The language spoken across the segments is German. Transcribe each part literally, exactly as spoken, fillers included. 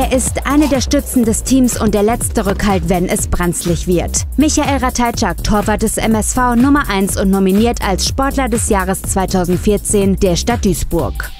Er ist eine der Stützen des Teams und der letzte Rückhalt, wenn es brenzlig wird. Michael Ratajczak, Torwart des M S V Nummer eins und nominiert als Sportler des Jahres zweitausendvierzehn der Stadt Duisburg.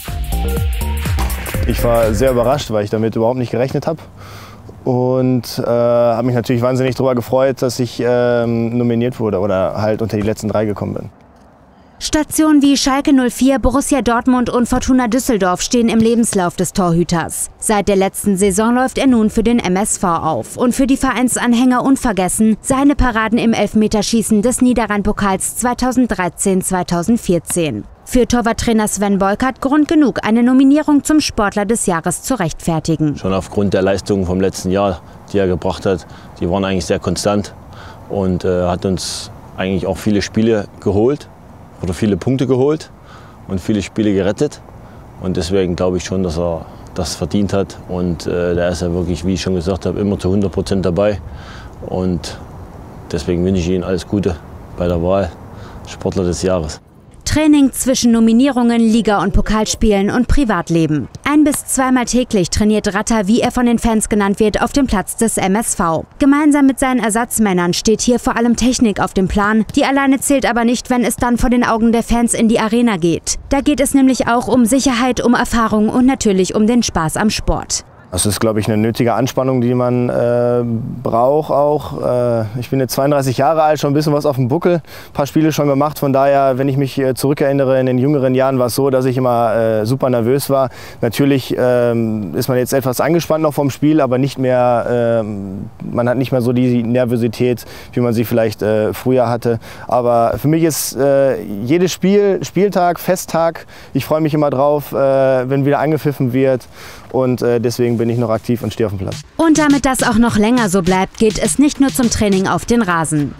Ich war sehr überrascht, weil ich damit überhaupt nicht gerechnet habe. Und äh, habe mich natürlich wahnsinnig darüber gefreut, dass ich äh, nominiert wurde oder halt unter die letzten drei gekommen bin. Stationen wie Schalke null vier, Borussia Dortmund und Fortuna Düsseldorf stehen im Lebenslauf des Torhüters. Seit der letzten Saison läuft er nun für den M S V auf. Und für die Vereinsanhänger unvergessen seine Paraden im Elfmeterschießen des Niederrhein-Pokals zweitausenddreizehn zweitausendvierzehn. Für Torwarttrainer Sven Bolkert Grund genug, eine Nominierung zum Sportler des Jahres zu rechtfertigen. Schon aufgrund der Leistungen vom letzten Jahr, die er gebracht hat, die waren eigentlich sehr konstant und äh, hat uns eigentlich auch viele Spiele geholt oder viele Punkte geholt und viele Spiele gerettet. Und deswegen glaube ich schon, dass er das verdient hat. Und äh, da ist er wirklich, wie ich schon gesagt habe, immer zu hundert Prozent dabei. Und deswegen wünsche ich Ihnen alles Gute bei der Wahl Sportler des Jahres. Training zwischen Nominierungen, Liga- und Pokalspielen und Privatleben. Ein- bis zweimal täglich trainiert Ratter, wie er von den Fans genannt wird, auf dem Platz des M S V. Gemeinsam mit seinen Ersatzmännern steht hier vor allem Technik auf dem Plan. Die alleine zählt aber nicht, wenn es dann vor den Augen der Fans in die Arena geht. Da geht es nämlich auch um Sicherheit, um Erfahrung und natürlich um den Spaß am Sport. Das ist, glaube ich, eine nötige Anspannung, die man äh, braucht auch. Äh, ich bin jetzt zweiunddreißig Jahre alt, schon ein bisschen was auf dem Buckel, ein paar Spiele schon gemacht. Von daher, wenn ich mich äh, zurückerinnere, in den jüngeren Jahren war es so, dass ich immer äh, super nervös war. Natürlich äh, ist man jetzt etwas angespannt noch vom Spiel, aber nicht mehr, äh, man hat nicht mehr so die Nervosität, wie man sie vielleicht äh, früher hatte. Aber für mich ist äh, jedes Spiel, Spieltag, Festtag. Ich freue mich immer drauf, äh, wenn wieder angepfiffen wird. Und äh, deswegen bin ich noch aktiv und stehe auf dem Platz. Und damit das auch noch länger so bleibt, geht es nicht nur zum Training auf den Rasen.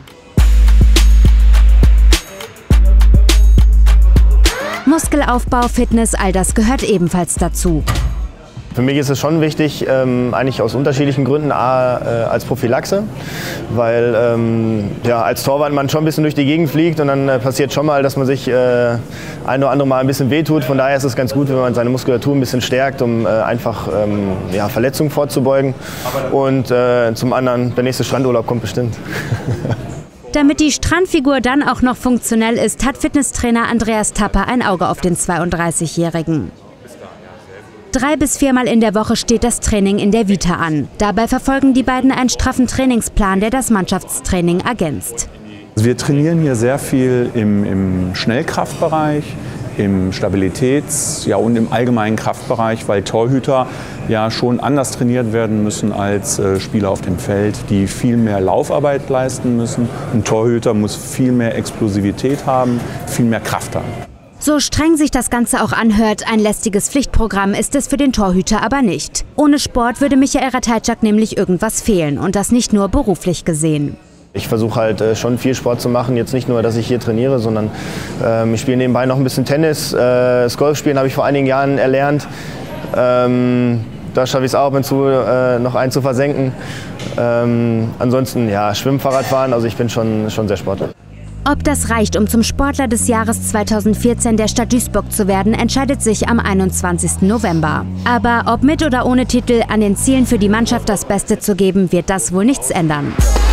Muskelaufbau, Fitness, all das gehört ebenfalls dazu. Für mich ist es schon wichtig, ähm, eigentlich aus unterschiedlichen Gründen, A, äh, als Prophylaxe, weil ähm, ja, als Torwart man schon ein bisschen durch die Gegend fliegt und dann äh, passiert schon mal, dass man sich äh, ein oder andere Mal ein bisschen wehtut. Von daher ist es ganz gut, wenn man seine Muskulatur ein bisschen stärkt, um äh, einfach ähm, ja, Verletzungen vorzubeugen. Und äh, zum anderen, der nächste Strandurlaub kommt bestimmt. Damit die Strandfigur dann auch noch funktionell ist, hat Fitnesstrainer Andreas Tapper ein Auge auf den zweiunddreißigjährigen. Drei bis viermal in der Woche steht das Training in der Vita an. Dabei verfolgen die beiden einen straffen Trainingsplan, der das Mannschaftstraining ergänzt. Wir trainieren hier sehr viel im, im Schnellkraftbereich, im Stabilitäts- ja, und im allgemeinen Kraftbereich, weil Torhüter ja schon anders trainiert werden müssen als äh, Spieler auf dem Feld, die viel mehr Laufarbeit leisten müssen. Ein Torhüter muss viel mehr Explosivität haben, viel mehr Kraft haben. So streng sich das Ganze auch anhört, ein lästiges Pflichtprogramm ist es für den Torhüter aber nicht. Ohne Sport würde Michael Ratajczak nämlich irgendwas fehlen und das nicht nur beruflich gesehen. Ich versuche halt äh, schon viel Sport zu machen, jetzt nicht nur, dass ich hier trainiere, sondern ähm, ich spiele nebenbei noch ein bisschen Tennis. Äh, das Golfspielen habe ich vor einigen Jahren erlernt. Ähm, da schaffe ich es auch ab und zu äh, noch einen zu versenken. Ähm, ansonsten ja, Schwimmen, Fahrradfahren, also ich bin schon, schon sehr sportlich. Ob das reicht, um zum Sportler des Jahres zweitausendvierzehn der Stadt Duisburg zu werden, entscheidet sich am einundzwanzigsten November. Aber ob mit oder ohne Titel, an den Zielen für die Mannschaft das Beste zu geben, wird das wohl nichts ändern.